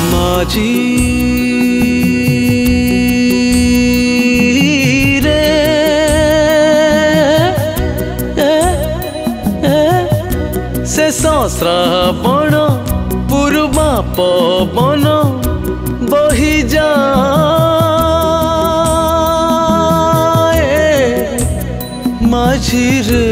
माझी रे से श्रावण पूर्वा पवन बही जाए माझी रे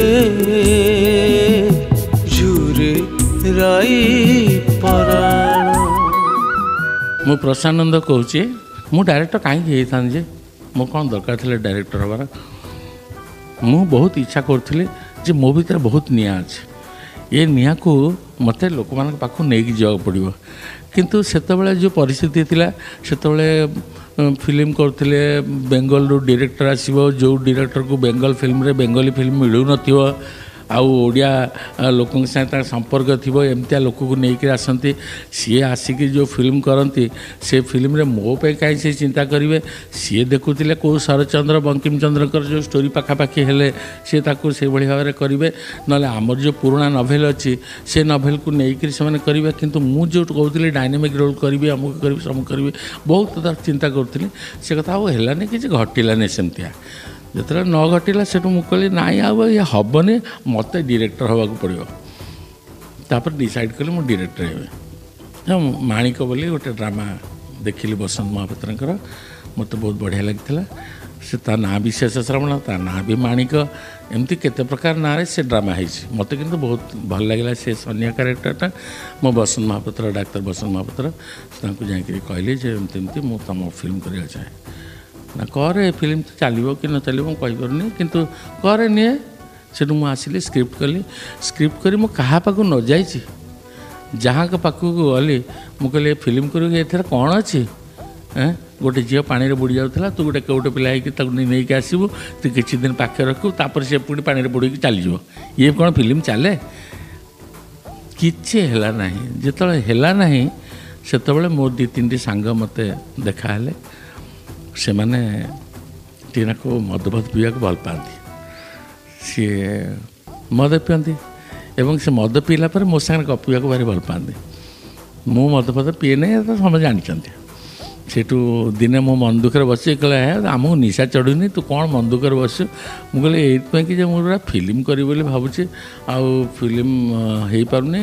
झुरे राई पराण। मु प्रसानंद कहूँ मु डायरेक्टर कहीं जे मो कौन दरकार थे डायरेक्टर हबार मु बहुत इच्छा करुँगी जे मो भीतर बहुत निआ अच्छे ये निआ को मत लोक मान पाखु नहीं जावाक पड़ो किंतु सेतबेले जो परिस्थिति थिला सेतबेले फिल्म करते बेंगल रू डायरेक्टर आसो जो डायरेक्टर को बेंगल फिल्म रे बेंगली फिल्म मिलू न ओडिया लोक संपर्क थी एमतिया लोक को लेकर आसती सी आसिक जो फिल्म करती से फिल्म रे मो पे कहीं से चिंता करेंगे सी देखुले कौ शरचंद्र बंकिम चंद्र जो स्टोरी पाखापाखि हेले सी से भाव में करेंगे ना आमर जो पुराना नभेल अच्छी से नभेल को लेकर से करेंगे किंतु मु जो कहती डायनामिक रोल करी अमुक करी समूक करी बहुत चिंता करी से कथा आने कि घटिलानी सेमतिया जिते न घटिला से मुझे ना ये हेनी मत डायरेक्टर हवा पड़ो तापर डिसाइड कली मु डायरेक्टर हे माणिक बोली गोटे ड्रामा देखिली बसंत महापात्र मत बहुत बढ़िया लगी से ता ना भी शेष श्रावण ता ना भी माणिक एमती केते प्रकार ना रे से ड्रामा है मत किंतु बहुत भल लगे से सनिया कैरेक्टरटा मो बसंत महापात्र डाक्तर बसंत महापात्र जाकि कहली एमती मुझे तुम फिल्म करा चाहे ना करे फिल्म तो चलो कि न चलो कहीपरनी किंतु करे निए से आसिली स्क्रिप्ट कली स्क्रिप्ट करी मो कहा पाक न जाइए जहाँ के पाक गली मुझे फिल्म कर कौन अच्छी गोटे झील पानी बुड़ी जाऊला तू गोटे कौटे पिला नहीं आसबू तू किसी दिन पाखे रखू तापर से पुणी पानी बुड़ी चलीज ये कौन फिल्म चले किसी है ना जिते ना से मो दी तीन सांग मत देखा से मैंने टीना को मद पीवा भल पाती सी मद पिंदी एवं से मद पीला पर मो सागर गपिया भारी भल पाती मु मद पद पीए नहीं तो समझ जानते सेठू दिने मो मन दुखे बस कहला आमको निशा चढ़ुनी तू कौन मन दुखे बस मुझे ये कि मुझे फिल्म करी भावुचे आउ फिल्म हो पारनी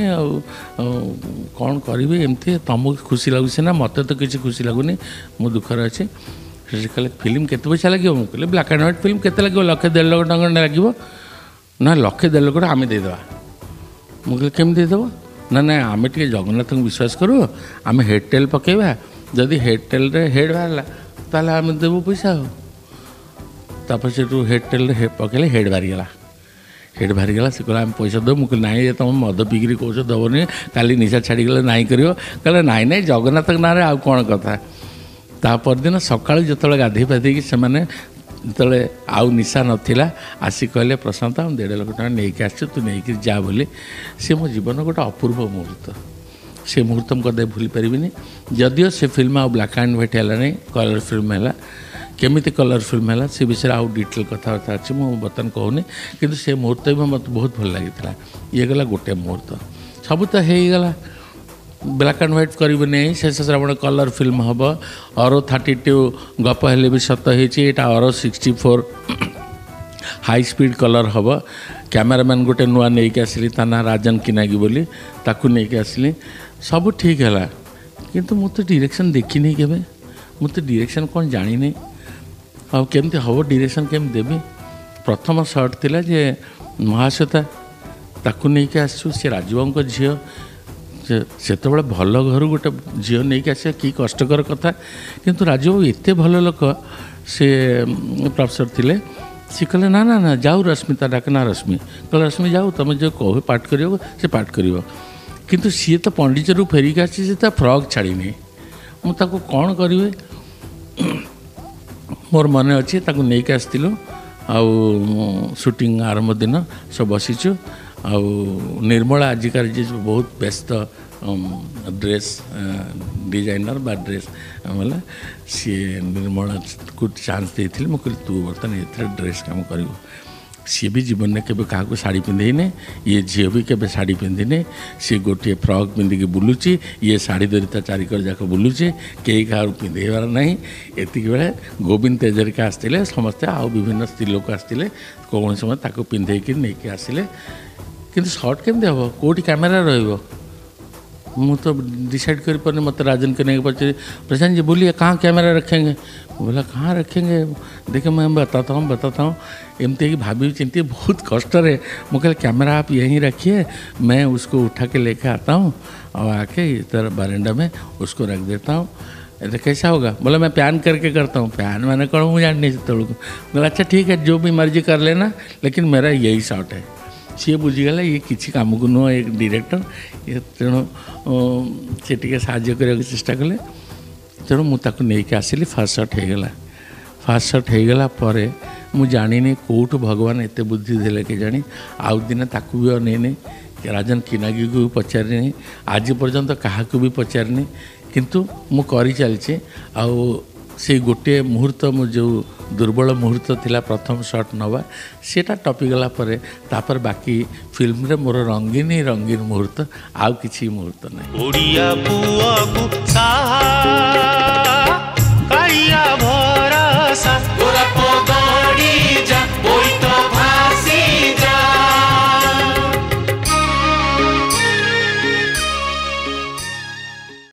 कौन करी एमती तुमको खुशी लगुच ना मत तो किसी खुशी लगुनि मो दुखर अच्छे कहले फिल्म केते पैसा लगे मुझे ब्लैक एंड व्हाइट फिल्म केते लगे 1.5 लाख टଙ୍କା लगे ना 1.5 लाख आम देदेवा मुझे केमी देदेव ना ना आम टे जगन्नाथ को विश्वास करूँ आम हेड टेल पकेबा जदि हेड टेल रे हेड बाहरला ताले आम देबू पैसा हो तापर से हेड टेल रे पकेले हेड बाहरीगला हेड बाहरीगला से कहला आम पैसा दो मुझे ना ये तुम मद पीकरी कौच दबनी काली निशा छाड़गले ना कर कहले ना ना जगन्नाथ ना आउ कौन कथा तापर दिन सका जो गाधे पाधे से जो आउ निशा नाला आसिक कहले प्रशांत हम 1.5 लाख टଙ୍କା नहीं आस तू नहीं जा बोली सी मो जीवन गोटे अपूर्व मुहूर्त से मुहूर्त कदे भूली पारिनी जदियो से फिल्म आ ब्लैक एंड व्हाइट है नहीं कलर फिल्म है केमिति कलर फिल्म है से विषय आउ डिटेल कथबार्ता अच्छी मुझे बर्तमान कहूनी कि से मुहूर्त भी मत बहुत भल लगी ये गला गोटे मुहूर्त सब तो हो गला ब्लैक एंड व्हाइट करेंगे नहीं शेष श्रावण कलर फिल्म हम अरो 32 गप हेले भी सत होटा अरो 64 हाई स्पीड कलर हम कैमेरामैन गोटे नुआ नहीं आसली ता ना राजन किनागी बोली ताकू नहीं आसली सब ठीक है किंतु मु तो डायरेक्शन देखनी के मु तो डायरेक्शन कौन जानी नहीं केमती हम डायरेक्शन केम देवी प्रथम शर्ट थिला जे महाश्वेता ताकू नहीं आसु से राजबाबू झील से भल घर गोटे झील नहीं आस कि कष्टकर कथा किंतु राजबाबू एत भल लोक से प्रोफेसर थिले सी कहले ना ना ना जाऊ रश्मिता डाकना रश्मि कहले रश्मि जाऊ तुम जो कह पाठ कर से पाठ कर किंतु सी तो पंडिचर फेरिक आसी फ्रॉक छाड़ी मुझे कौन करें मोर मन अच्छे नहीं आसलु आउ शूटिंग आरंभ दिन सब बसीचु आउ निर्मला आजिकार जी बहुत व्यस्त ड्रेस डिजाइनर बा ड्रेस मतलब सी निर्मला को चांस देती मुझे तू बर्तमान ये ड्रेस काम कर सी भी जीवन में केवे क्या शाढ़ी पिंधेने ये झील भी केवे शाढ़ी पिंधिने सी गोटे फ्रक पिंधिकी बुलूची ये शाढ़ी धरी ता चारिकर जाक बुलूचे कई क्या पिंधेबार ना एति बेले गोविंद तेजरिका आसते समस्ते आउ विभिन्न स्त्री लोक आसते कौन समय ताको पिंधेकी नहीं आसिले किंतु शॉर्ट केमती हम कौटी कैमेरा रही मु तो डिसाइड कर पारे मत राजन के नहीं पचे प्रशांत जी बोलिए कहाँ कैमरा रखेंगे बोला कहाँ रखेंगे देखिए मैं बताता हूँ एमती कि भाभी चिंती बहुत कष्ट है मुझे कैमरा आप यहीं रखिए मैं उसको उठा के लेके आता हूँ और आके इधर बरामदा में उसको रख देता हूँ अरे कैसा होगा बोला मैं प्यान करके करता हूँ प्यान मैंने करूँ मुझे जानने से तोड़ बोला अच्छा ठीक है जो भी मर्जी कर लेना लेकिन मेरा यही शॉट है सी बुझीगला ये किसी काम को नुह एक डायरेक्टर ये तेणु सी टे साहय करने चेष्टा कले तेणु मुझे आसिली फास्ट शॉट होगला फास्ट शॉट होगला मुझे जानी कौटू भगवान एत बुद्धि दे के जानी आउ दिन ताकू भी अनेने राजन किनागी को भी पचारिनी आज पर्यंत क्या भी पचारिनी किंतु मु करी चलचे से गोटे मुहूर्त मो जो दुर्बल मुहूर्त थिला प्रथम शॉट नवा सेटा टपिगला तापर बाकी फिल्म रे मोर रंगीन मुहूर्त आउ किछि मुहूर्त नहीं।